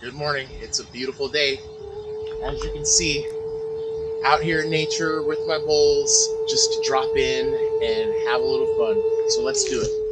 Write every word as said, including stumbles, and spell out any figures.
Good morning. It's a beautiful day. As you can see, out here in nature with my bulls, just to drop in and have a little fun. So let's do it.